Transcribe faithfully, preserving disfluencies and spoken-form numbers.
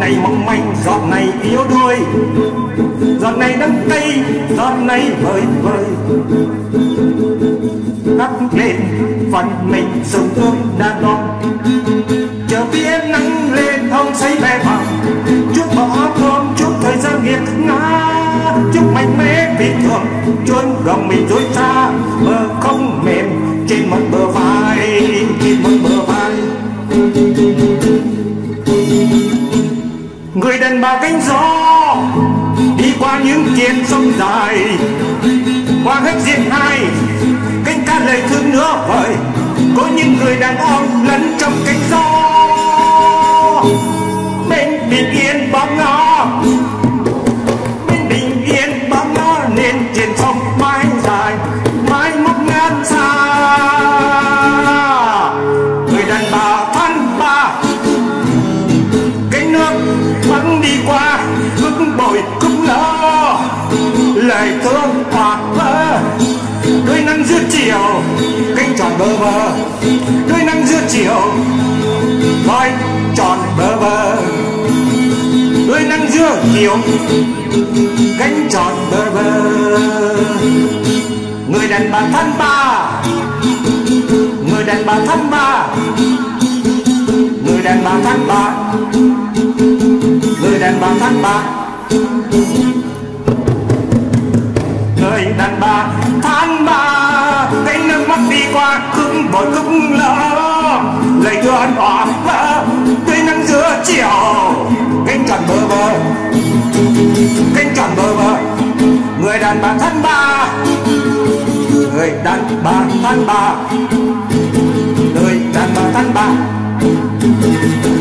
này mong manh, giọt này yếu đuối, giọt này đắng cay, giọt này vơi vơi. Hắt lên phần mình sầu thương đã đón, chờ phía nắng lên không say vẻ vàng. Chúc bỏ thương, chúc thời gian nghiệt ngã, chúc mạnh mẽ vì thường chuôn gồng mình dối xa. Bờ không mềm trên một bờ vai, trên một bờ vai. Người đàn bà cánh gió đi qua những chiến sông dài, qua hết diện hai cánh ca lời thương nữa vời. Có những người đàn ông lẫn trong cánh gió, bên bình yên bóng nó, bên bình yên bóng nó nên trên sông mãi dài, mãi mốc ngàn xa. Người đàn bà than ba cái nước bắn đi qua, ước bồi cũng lỡ lời thương hoặc vỡ. Đôi nắng giữa chiều cánh tròn bơ vơ, đôi nắng giữa chiều voi tròn bơ vơ, đôi nắng giữa chiều cánh tròn bơ vơ. Người đàn bà than ba, người đàn bà than ba, người đàn bà than ba, người đàn bà than ba. Người đàn bà than ba cái nước mắt đi qua, cứng bồi cứng lỡ lời thương ân òa vỡ. Tươi nắng giữa chiều cánh tròn bơ vơ, cánh tròn bơ vơ. Người đàn bà than ba, người đàn bà than ba, người đàn bà than ba.